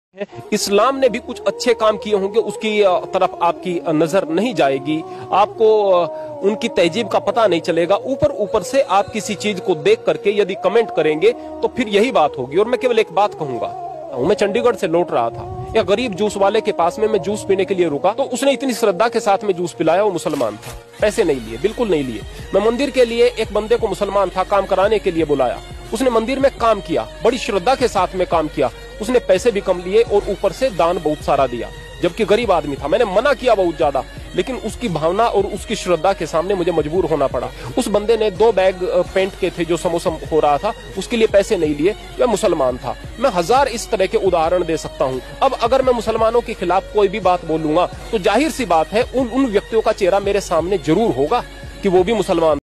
इस्लाम ने भी कुछ अच्छे काम किए होंगे, उसकी तरफ आपकी नजर नहीं जाएगी, आपको उनकी तहजीब का पता नहीं चलेगा। ऊपर ऊपर से आप किसी चीज को देख करके यदि कमेंट करेंगे तो फिर यही बात होगी। और मैं केवल एक बात कहूंगा, मैं चंडीगढ़ से लौट रहा था, या गरीब जूस वाले के पास में मैं जूस पीने के लिए रुका, तो उसने इतनी श्रद्धा के साथ में जूस पिलाया। वो मुसलमान था, पैसे नहीं लिए, बिल्कुल नहीं लिए। मैं मंदिर के लिए एक बंदे को, मुसलमान था, काम कराने के लिए बुलाया। उसने मंदिर में काम किया, बड़ी श्रद्धा के साथ में काम किया। उसने पैसे भी कम लिए और ऊपर से दान बहुत सारा दिया, जबकि गरीब आदमी था। मैंने मना किया बहुत ज्यादा, लेकिन उसकी भावना और उसकी श्रद्धा के सामने मुझे मजबूर होना पड़ा। उस बंदे ने 2 बैग पेंट के थे जो समोसा हो रहा था, उसके लिए पैसे नहीं लिए। वह मुसलमान था। मैं 1000 इस तरह के उदाहरण दे सकता हूं। अब अगर मैं मुसलमानों के खिलाफ कोई भी बात बोलूंगा तो जाहिर सी बात है उन व्यक्तियों का चेहरा मेरे सामने जरूर होगा कि वो भी मुसलमान